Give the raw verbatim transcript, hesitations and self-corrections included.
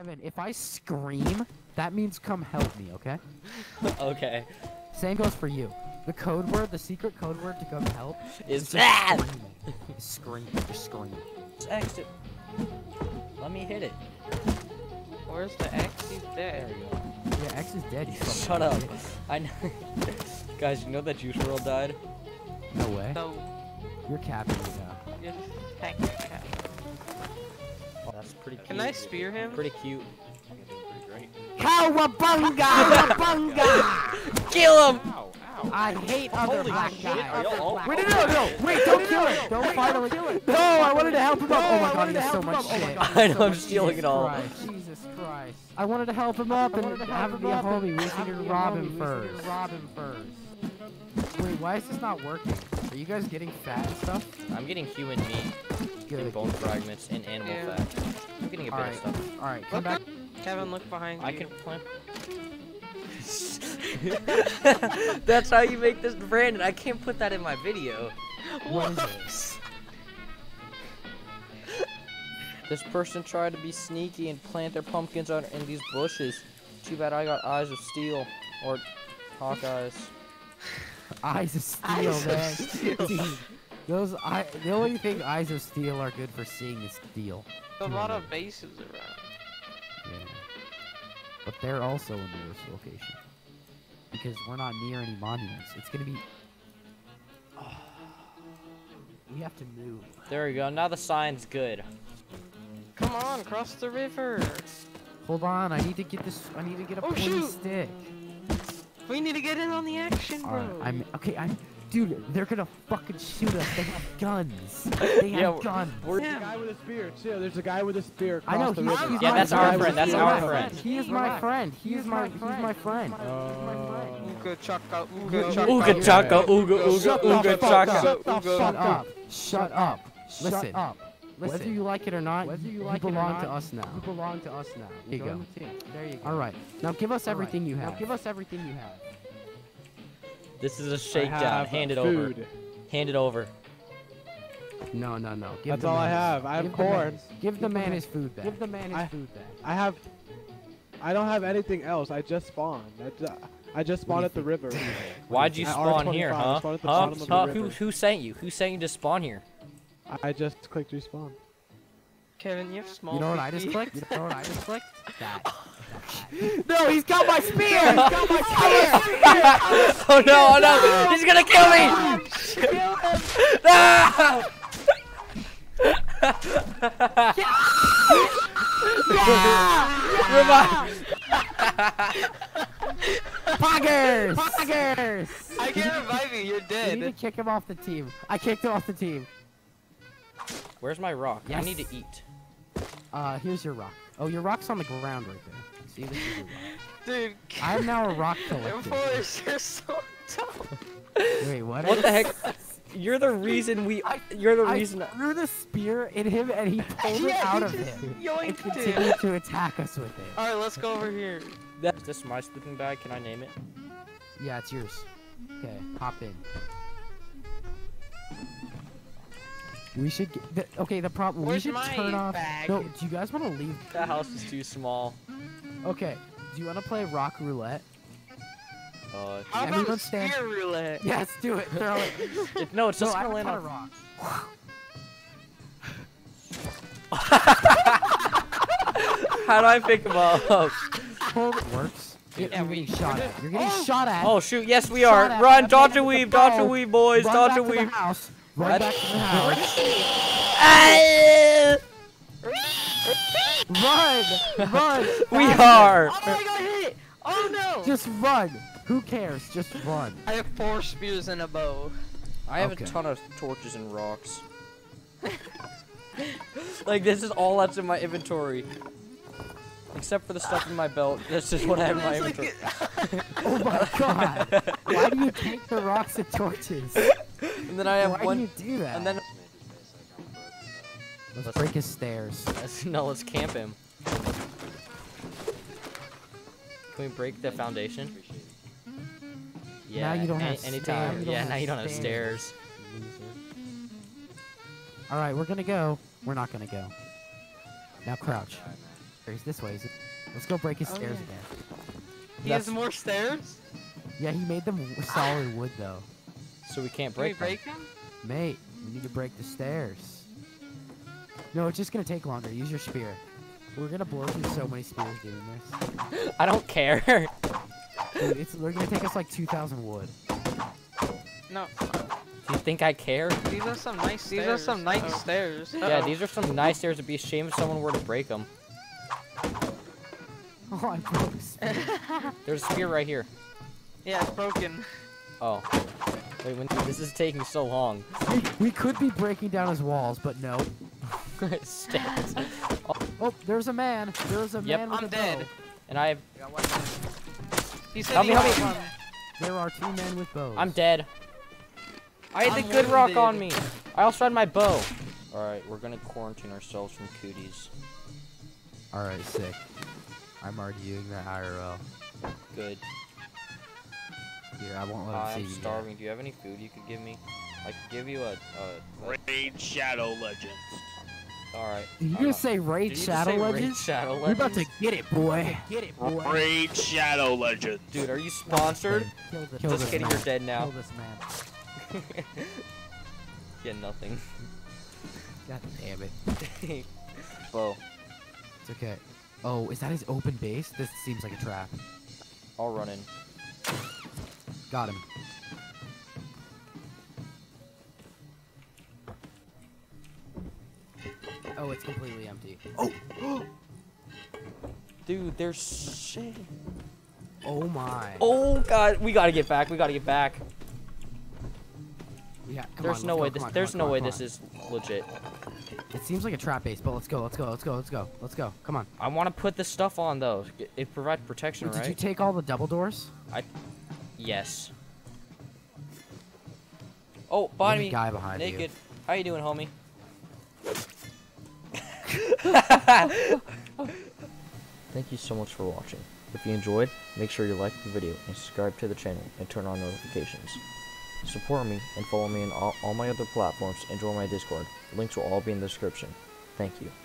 Kevin, if I scream, that means come help me, okay? Okay. Same goes for you. The code word, the secret code word to come help is that. Scream. Just scream. Just exit. Let me hit it. Where's the X? He's dead. There you go. Yeah, X is dead. You Shut up. I know. Guys, you know that Juice world died? No way. So, You're capping me now. you're heck cat. Oh, that's pretty cute. Can I spear him? Pretty cute. Cowabunga! Cowabunga! Kill him! Ow, ow. I hate other Holy black shit, guys. are y'all all- Wait, no, no, no! Wait, don't kill it! Don't finally kill it! No, I wanted to help him up! Oh my god, he has so much shit. I know, I'm stealing it all. Jesus Christ. I wanted to help him up and have him be a homie. We just needed to rob him first. Rob him first. Wait, why is this not working? Are you guys getting fat and stuff? I'm getting human meat, and Good. bone fragments, and animal Yeah. fat. I'm getting a bit Alright, of stuff. alright, come Look back. up. Kevin, look behind I you. can plant. That's how you make this, Brandon. I can't put that in my video. What is this? This person tried to be sneaky and plant their pumpkins on in these bushes. Too bad I got eyes of steel, or hawk eyes. Eyes of steel, Eyes of man. steel. Dude, those eye, the only thing eyes of steel are good for seeing is steel. A lot of bases around. Yeah. But they're also in the worst location. Because we're not near any monuments. It's gonna be... Oh, we have to move. There we go. Now the sign's good. Come on, cross the river. Hold on, I need to get this... I need to get a Oh, pointy shoot. stick. We need to get in on the action, bro. Alright, I'm... Okay, I'm... Dude, they're gonna fucking shoot us. They have guns. They have Yeah, guns. we're- There's a guy with a spear too. There's a guy with a spear. I know, across the he's, river. he's Yeah, my that's our friend. friend, that's He's our my friend. He is my friend. He is my... He's my friend. Oh. Ooga chaka, Ooga ooga Ooga chaka. chaka, ooga Shut ooga the ooga fuck chaka. up. Ooga Shut chaka. up. Shut up. Shut Listen. up. Listen. Whether you like it or not, Whether you you like it or belong not, to us now. You belong to us now. Here you go. Join the team. There you go. All right. Now give us All everything right. you have. Now give us everything you have. This is a I shakedown. have Hand it food. over. Hand it over. No, no, no. Give That's the all I man his- have. I have give the man- corn. Give the Give the man man- his food back. Give the man his I- food back. I have. I don't have anything else. I just spawned. I just, I just spawned do at the you river. Why'd you At spawn here, R twenty-five, I huh? spawned at the Huh? bottom of the Huh? river. Who who sent you? Who sent you to spawn here? I just clicked respawn. Kevin, you have small You know what I P just P. clicked? You know what I just clicked? That. No, he's got my spear! He's got my spear! Oh no! Oh no! He's gonna kill me! Kill him! No! Revive! Poggers! Poggers! I can't revive you, you're You dead. need to kick him off the team. I kicked him off the team. Where's my rock? I Yes. need to eat. Uh, here's your rock. Oh, your rock's on the ground right there. See, this is your rock. Dude, I have now a rock your collector. voice, you're so dumb. Wait, what? What the heck? You're the reason we. You're the I reason. threw the spear in him and he pulled it Yeah, out he of just him. And yoinked it. continued to attack us with it. Alright, let's go over here. Is this my sleeping bag? Can I name it? Yeah, it's yours. Okay, hop in. We should get. The, okay, the problem. Where's we should my turn off. bag? No, do you guys want to leave? That house is too small. Okay, do you want to play rock roulette? Uh, How Everyone about stand- spear roulette? Yes, do it. Throw it. it, no, it's No, just I gonna have a land ton on. of rocks. How do I pick him up? Hold it works. You're, Yeah, you're we- getting shot we're at. just- You're getting Oh! shot at. Oh shoot! Yes, we Shot are. at. Run, Run dodge back and to the weave, dodge and boat. weave, boys, Run dodge back and to the weave. house. Run What? back to the house. Run! Run! We faster. are. Oh, I got hit! Oh no! Just run. Who cares? Just run. I have four spears and a bow. I have Okay. a ton of torches and rocks. Like this is all that's in my inventory. Except for the stuff in my belt. This is what I have in my That's like inventory. Oh my god. Why do you take the rocks and torches? And then I have Why one. do you do that? And then Let's Let's- break his stairs. let's, no, let's camp him. Can we break the foundation? Yeah. you don't any, have anytime. stairs. You don't Yeah, have now you don't have stairs. stairs. Alright, we're gonna go. We're not gonna go. Now crouch. He's this way. He's- Let's go break his Oh, stairs yeah. again. He That's- has more stairs? Yeah, he made them w- solid wood though. So we can't Can we break them. break him? Mate, we need to break the stairs. No, it's just gonna take longer. Use your spear. We're gonna blow through so many spears doing this. I don't care. Dude, it's we're gonna take us like two thousand wood. No. Do you think I care? These are some nice These stairs. are These are some nice Oh. stairs. Yeah, these are some nice stairs. It'd be a shame if someone were to break them. Oh, I broke a spear. There's a spear right here. Yeah, it's broken. Oh. Wait, when, this is taking so long. we, we could be breaking down his walls, but no. Stairs. Oh, there's a man. There's a Yep. man with I'm a dead. bow. And I have... He said Help he me, help got me. one. There are two men with bows. I'm dead. I had the I'm good rock on wounded. me. I also had my bow. Alright, we're gonna quarantine ourselves from cooties. Alright, sick. I'm already doing that I R L. Good. Here, I won't let him see I'm you yet. starving. Do you have any food you could give me? I could give you a... a, a Raid Shadow Legends. Alright. Did you I'm just not- say Raid Did you just Shadow say Raid Legends? Shadow We're about to Legends? get it, boy. Get it, boy. Raid Shadow Legends. Dude, are you sponsored? Kill this, Just kidding, you're dead now. Kill this man. Yeah, nothing. God damn it. Bow. It's okay. Oh, is that his open base? This seems like a trap. I'll run in. Got him. Oh, it's completely empty. Oh! Dude, there's shit. Oh my. Oh god, we gotta get back. We gotta get back. Yeah, come There's on, no let's way go, this. come on, There's come no on, way come this on. is legit. It seems like a trap base, but let's go, let's go, let's go, let's go, let's go. Come on. I want to put this stuff on though. It- It provides protection, Wait, right? did you take all the double doors? Yes. Oh, body There's me. a guy behind you. Naked. How you doing, homie? Thank you so much for watching. If you enjoyed, make sure you like the video and subscribe to the channel and turn on notifications. Support me and follow me on all, all my other platforms and join my Discord. Links will all be in the description. Thank you.